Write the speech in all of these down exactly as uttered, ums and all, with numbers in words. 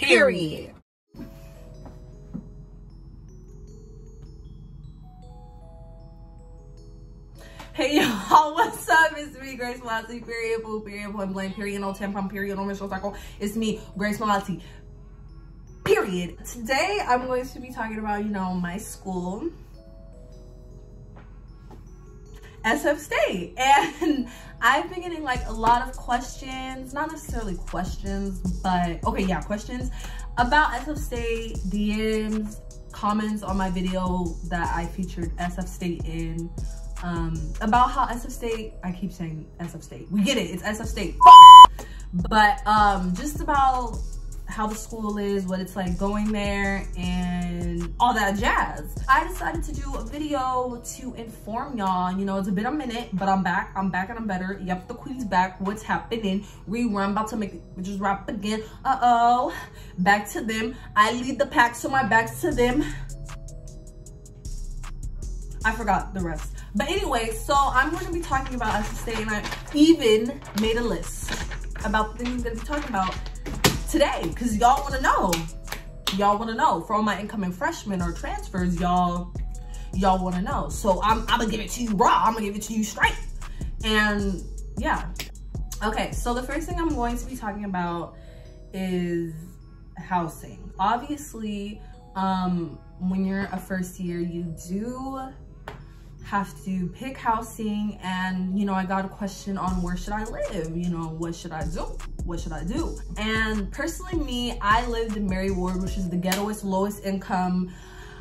Period. Hey y'all, what's up? It's me, Grace Malati, period, boo, period, point blank, period, no tampon, period, no menstrual cycle. It's me, Grace Malati, period. Today, I'm going to be talking about, you know, my school, S F State. And I've been getting like a lot of questions, not necessarily questions, but okay, yeah, questions about S F State, D Ms, comments on my video that I featured S F State in. Um, about how S F State, I keep saying S F State, we get it, it's S F State, but um, just about how the school is, what it's like going there, and all that jazz. I decided to do a video to inform y'all. You know, it's been a minute, but I'm back, I'm back and I'm better. Yep, the queen's back. What's happening? Rerun, about to make it, just rap again. Uh-oh, back to them. I lead the pack, so my back's to them. I forgot the rest. But anyway, so I'm going to be talking about S F State, and I even made a list about the things I'm going to be talking about today, because y'all want to know. Y'all want to know. For all my incoming freshmen or transfers, y'all y'all want to know. So I'm, I'm going to give it to you raw. I'm going to give it to you straight. And yeah. Okay, so the first thing I'm going to be talking about is housing. Obviously, um, when you're a first year, you do have to pick housing, and you know, I got a question on where should I live, you know, what should I do, what should I do? And personally, me, I lived in Mary Ward, which is the ghettoest, lowest income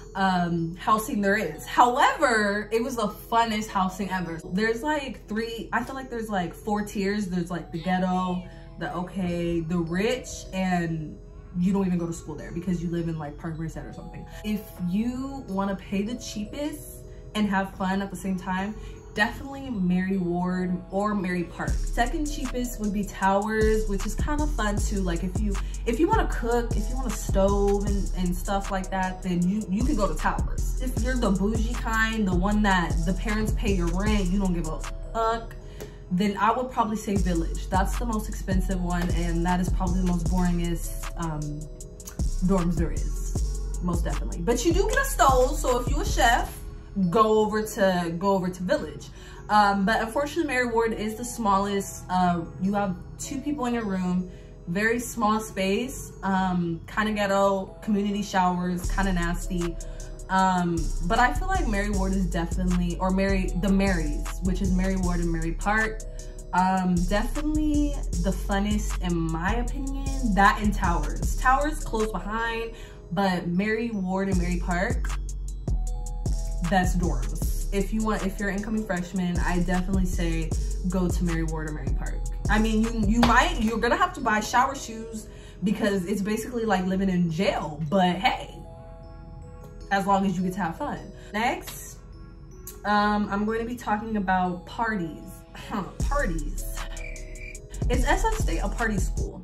um housing there is. However, it was the funnest housing ever. There's like three, I feel like there's like four tiers. There's like the ghetto, the okay, the rich, and you don't even go to school there because you live in like Park Merced or something. If you want to pay the cheapest and have fun at the same time, definitely Mary Ward or Mary Park. Second cheapest would be Towers, which is kind of fun too. Like if you if you want to cook, if you want a stove and, and stuff like that, then you you can go to Towers. If you're the bougie kind, the one that the parents pay your rent, you don't give a fuck, then I would probably say Village. That's the most expensive one, and that is probably the most boringest um, dorms there is, most definitely. But you do get a stove, so if you're a chef, go over to go over to Village. Um, but unfortunately, Mary Ward is the smallest. Uh, you have two people in your room, very small space, um, kind of ghetto, community showers, kind of nasty. Um, but I feel like Mary Ward is definitely, or Mary, the Marys, which is Mary Ward and Mary Park, um, definitely the funnest in my opinion. That and Towers. Towers close behind, but Mary Ward and Mary Park, best dorms. If you want, if you're incoming freshman, I definitely say go to Mary Ward or Mary Park. I mean, you you might, you're gonna have to buy shower shoes because it's basically like living in jail, but hey, as long as you get to have fun. Next, um, I'm going to be talking about parties. Huh, parties. Is S F State a party school?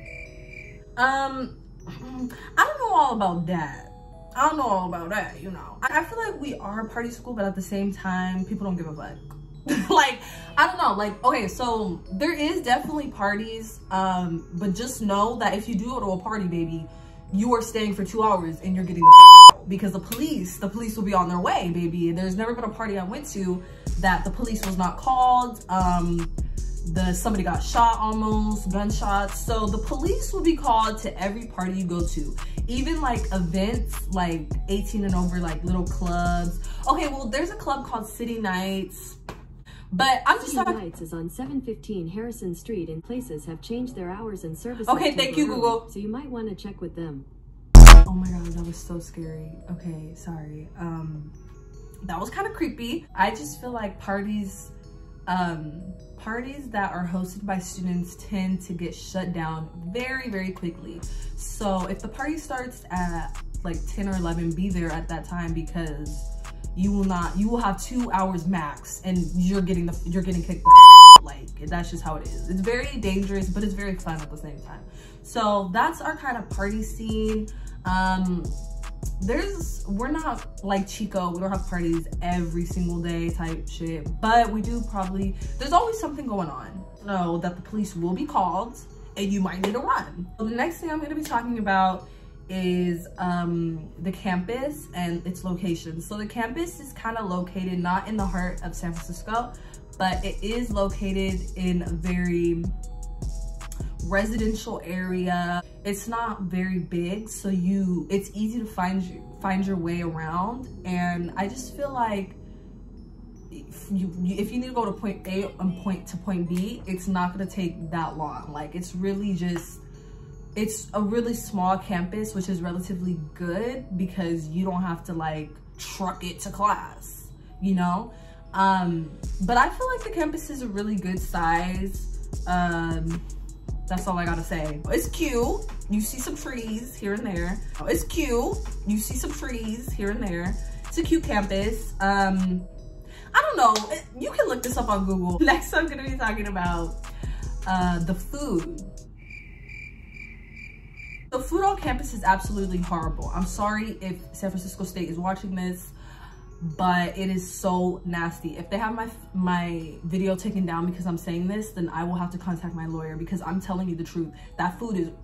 Um, I don't know all about that. I don't know all about that, you know. I feel like we are a party school, but at the same time, people don't give a fuck. Like, I don't know, like, okay, so there is definitely parties, um, but just know that if you do go to a party, baby, you are staying for two hours and you're getting the fuck out, because the police, the police will be on their way, baby. There's never been a party I went to that the police was not called. Um, the somebody got shot almost, gunshots. So the police will be called to every party you go to. Even like events like eighteen and over, like little clubs. Okay, well, there's a club called City Nights, but I'm just City talking. Nights is on seven fifteen Harrison Street, and places have changed their hours and services. Okay, thank you, Google. So you might want to check with them. Oh my God, that was so scary. Okay, sorry. Um, that was kind of creepy. I just feel like parties, um, parties that are hosted by students tend to get shut down very, very quickly. So if the party starts at like ten or eleven, be there at that time, because you will not, you will have two hours max and you're getting the, you're getting kicked the f like, that's just how it is. It's very dangerous, but it's very fun at the same time. So that's our kind of party scene. Um, there's, we're not like Chico, we don't have parties every single day type shit, but we do probably, there's always something going on. So that the police will be called and you might need to run. So the next thing I'm gonna be talking about is um, the campus and its location. So the campus is kind of located not in the heart of San Francisco, but it is located in a very residential area. It's not very big, so you it's easy to find you find your way around. And I just feel like if you, if you need to go to point A and point to point B, it's not gonna take that long. Like, it's really just, it's a really small campus, which is relatively good because you don't have to like truck it to class, you know? Um, but I feel like the campus is a really good size. Um, that's all I gotta say. It's cute. You see some trees here and there. It's cute. You see some trees here and there. It's a cute campus. Um, I don't know. You can look this up on Google. Next, I'm gonna be talking about uh, the food. The food on campus is absolutely horrible. I'm sorry if San Francisco State is watching this, but it is so nasty. If they have my my video taken down because I'm saying this, then I will have to contact my lawyer, because I'm telling you the truth. That food is,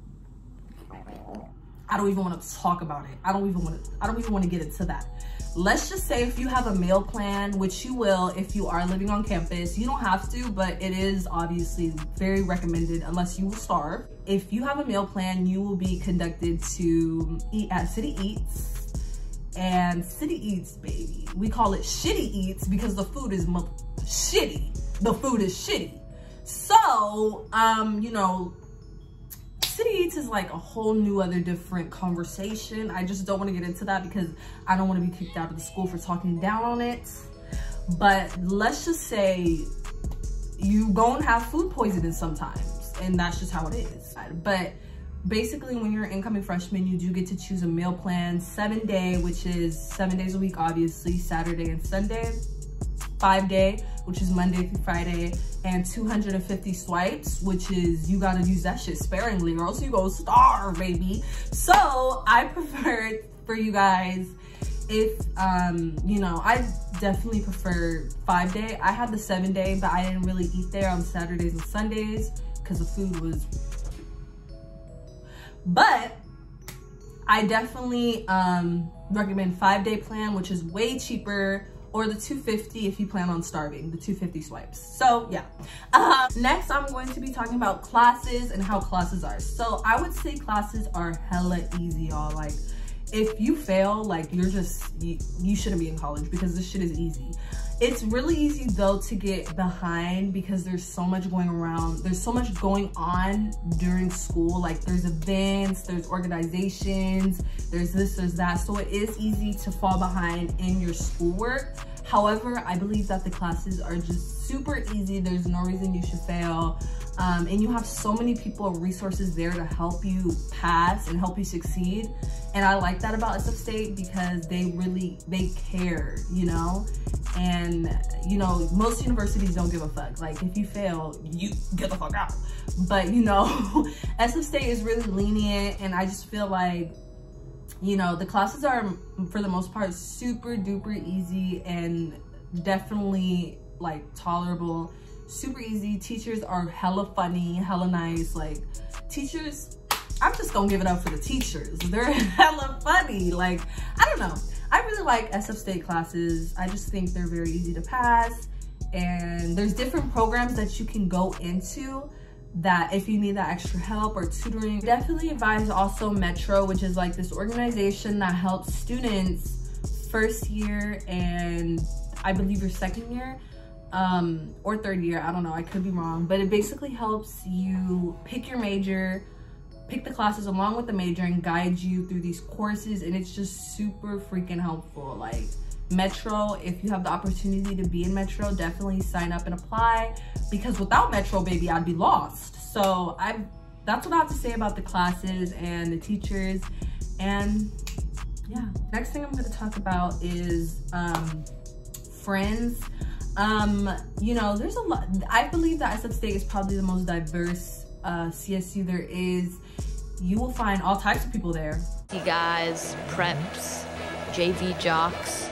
I don't even want to talk about it. I don't even want to, I don't even want to get into that. Let's just say if you have a meal plan, which you will if you are living on campus. You don't have to, but it is obviously very recommended unless you will starve. If you have a meal plan, you will be conducted to eat at City Eats. And City Eats, baby, we call it Shitty Eats because the food is shitty. The food is shitty. So, um, you know, City Eats is like a whole new other different conversation. I just don't want to get into that because I don't want to be kicked out of the school for talking down on it. But let's just say you go and have food poisoning sometimes, and that's just how it is. But basically, when you're an incoming freshman, you do get to choose a meal plan, seven day, which is seven days a week, obviously, Saturday and Sunday, five day, which is Monday through Friday, and two hundred fifty swipes, which is, you gotta use that shit sparingly or else you go starve, baby. So I prefer for you guys, if, um, you know, I definitely prefer five day. I had the seven day, but I didn't really eat there on Saturdays and Sundays because the food was, but I definitely um, recommend five day plan, which is way cheaper, or the two fifty if you plan on starving, the two fifty swipes. So yeah. Uh, next, I'm going to be talking about classes and how classes are. So I would say classes are hella easy, y'all. Like, if you fail, like, you're just, you, you shouldn't be in college because this shit is easy. It's really easy though to get behind because there's so much going around. There's so much going on during school. Like, there's events, there's organizations, there's this, there's that. So it is easy to fall behind in your schoolwork. However, I believe that the classes are just super easy. There's no reason you should fail. Um, and you have so many people and resources there to help you pass and help you succeed. And I like that about S F State because they really, they care, you know? And, you know, most universities don't give a fuck. Like, if you fail, you get the fuck out. But, you know, S F State is really lenient, and I just feel like, you know, the classes are, for the most part, super duper easy and definitely, like, tolerable. Super easy. Teachers are hella funny, hella nice. Like, teachers, I'm just gonna give it up for the teachers. They're hella funny. Like, I don't know. I really like S F State classes. I just think they're very easy to pass. And there's different programs that you can go into that if you need that extra help or tutoring. Definitely advise also Metro, which is like this organization that helps students first year and I believe your second year. Um, or third year, I don't know, I could be wrong, but it basically helps you pick your major, pick the classes along with the major, and guide you through these courses, and it's just super freaking helpful. Like, Metro, if you have the opportunity to be in Metro, definitely sign up and apply, because without Metro, baby, I'd be lost. So I, that's what I have to say about the classes and the teachers. And yeah, next thing I'm going to talk about is um, friends. Um, you know, there's a lot. I believe that S F State is probably the most diverse uh, C S U there is. You will find all types of people there. Guys, preps, J V jocks,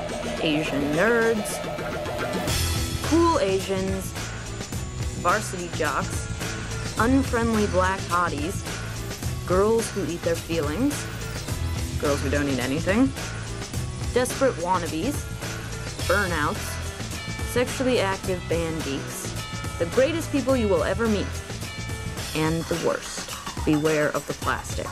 Asian nerds, cool Asians, varsity jocks, unfriendly black hotties, girls who eat their feelings, girls who don't eat anything, desperate wannabes, burnouts, sexually active band geeks, the greatest people you will ever meet, and the worst. Beware of the plastic.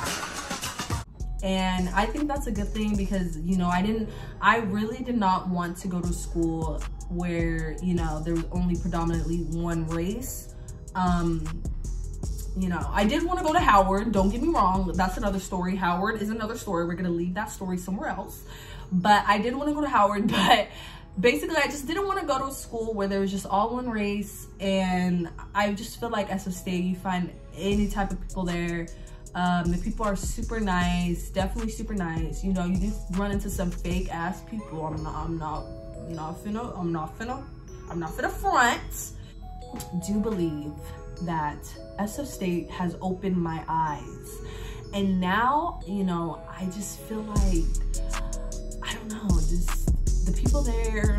And I think that's a good thing because, you know, I didn't, I really did not want to go to school where, you know, there was only predominantly one race. Um, you know, I did want to go to Howard, don't get me wrong, that's another story. Howard is another story. We're going to leave that story somewhere else. But I did want to go to Howard, but basically I just didn't want to go to a school where there was just all one race. And I just feel like S F State, you find any type of people there. Um, the people are super nice, definitely super nice. You know, you do run into some fake ass people. I'm not, I'm not, you know, finna, I'm not finna, I'm not finna front. Do believe that S F State has opened my eyes. And now, you know, I just feel like, I don't know, just the people there,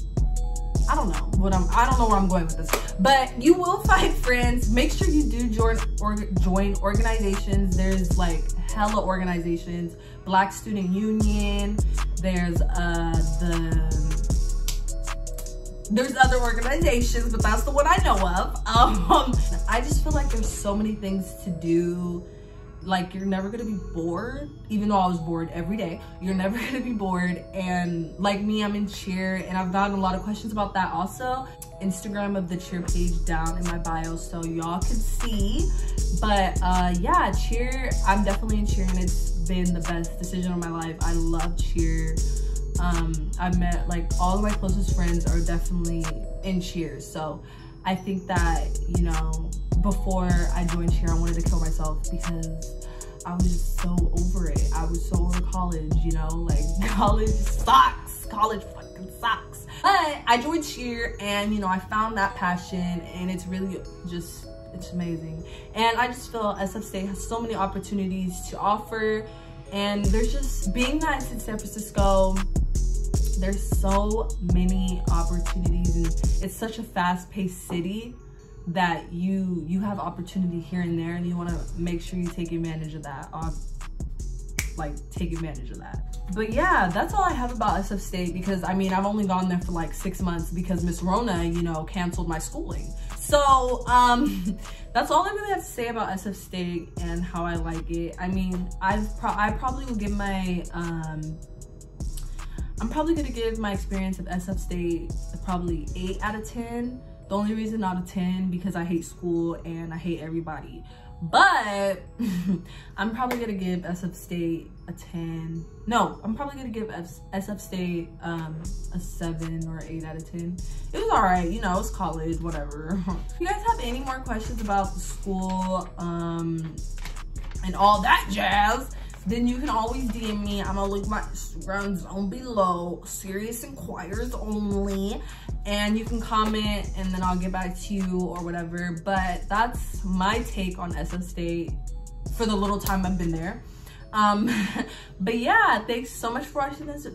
I don't know what I'm, I don't know where I'm going with this, but you will find friends. Make sure you do join or join organizations. There's like hella organizations, Black Student Union. There's uh the, there's other organizations, but that's the one I know of. Um, I just feel like there's so many things to do. Like, you're never gonna be bored, even though I was bored every day. You're never gonna be bored. And like me, I'm in cheer, and I've gotten a lot of questions about that also. Instagram of the cheer page down in my bio so y'all can see. But uh, yeah, cheer, I'm definitely in cheer, and it's been the best decision of my life. I love cheer. Um, I've met, like, all of my closest friends are definitely in cheer. So I think that, you know, before I joined cheer, I wanted to kill myself because I was just so over it. I was so over college, you know, like college sucks. College fucking sucks. But I joined cheer and, you know, I found that passion, and it's really just, it's amazing. And I just feel S F State has so many opportunities to offer. And there's just, being that it's in San Francisco, there's so many opportunities, and it's such a fast-paced city that you you have opportunity here and there, and you want to make sure you take advantage of that. Um, like take advantage of that. But yeah, that's all I have about S F State, because I mean, I've only gone there for like six months because Miss Rona, you know, canceled my schooling. So um, that's all I really have to say about S F State and how I like it. I mean, I've pro I probably will give my um, I'm probably gonna give my experience of S F State probably eight out of ten. The only reason not a ten, because I hate school and I hate everybody. But I'm probably gonna give S F State a ten. No, I'm probably gonna give S F State um, a seven or eight out of ten. It was all right, you know, it's college, whatever. If you guys have any more questions about the school um, and all that jazz, then you can always D M me. I'm gonna link my Instagram down below. Serious inquires only. And you can comment and then I'll get back to you or whatever. But that's my take on S F State for the little time I've been there. Um, but yeah, thanks so much for watching this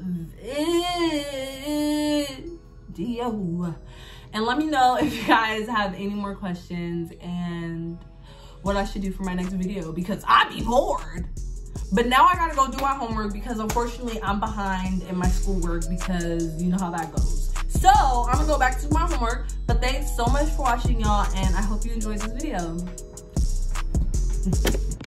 video. And let me know if you guys have any more questions and what I should do for my next video, because I'd be bored. But now I gotta go do my homework because unfortunately I'm behind in my schoolwork, because you know how that goes. So I'm gonna go back to my homework. But thanks so much for watching, y'all, and I hope you enjoyed this video.